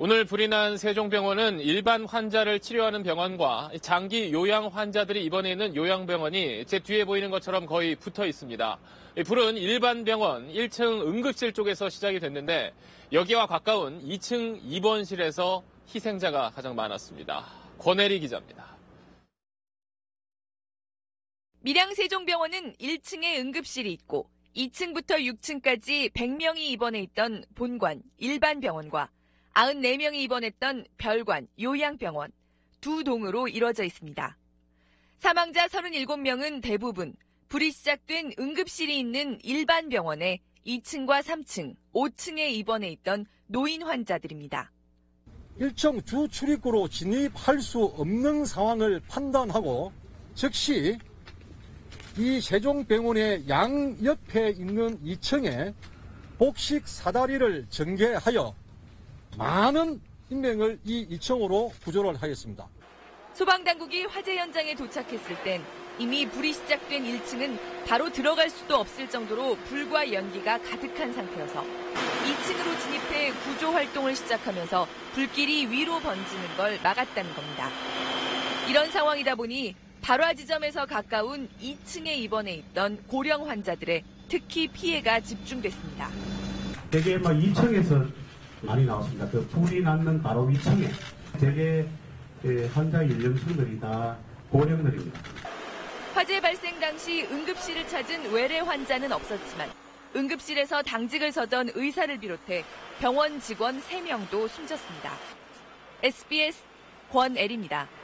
오늘 불이 난 세종병원은 일반 환자를 치료하는 병원과 장기 요양 환자들이 입원해 있는 요양병원이 제 뒤에 보이는 것처럼 거의 붙어 있습니다. 불은 일반 병원 1층 응급실 쪽에서 시작이 됐는데 여기와 가까운 2층 입원실에서 희생자가 가장 많았습니다. 권혜리 기자입니다. 밀양세종병원은 1층에 응급실이 있고 2층부터 6층까지 100명이 입원해 있던 본관, 일반 병원과 94명이 입원했던 별관, 요양병원, 두 동으로 이뤄져 있습니다. 사망자 37명은 대부분 불이 시작된 응급실이 있는 일반 병원의 2층과 3층, 5층에 입원해 있던 노인 환자들입니다. 일정 주 출입구로 진입할 수 없는 상황을 판단하고 즉시 이 세종병원의 양옆에 있는 2층에 복식 사다리를 전개하여 많은 인명을 이 2층으로 구조를 하였습니다. 소방당국이 화재 현장에 도착했을 땐 이미 불이 시작된 1층은 바로 들어갈 수도 없을 정도로 불과 연기가 가득한 상태여서 2층으로 진입해 구조 활동을 시작하면서 불길이 위로 번지는 걸 막았다는 겁니다. 이런 상황이다 보니 발화 지점에서 가까운 2층에 입원해 있던 고령 환자들의 특히 피해가 집중됐습니다. 대개 2층에서 많이 나왔습니다. 그 불이 났는 바로 위층에 대개 환자 연령층들이 다 고령들입니다. 화재 발생 당시 응급실을 찾은 외래 환자는 없었지만 응급실에서 당직을 서던 의사를 비롯해 병원 직원 3명도 숨졌습니다. SBS 권애리입니다.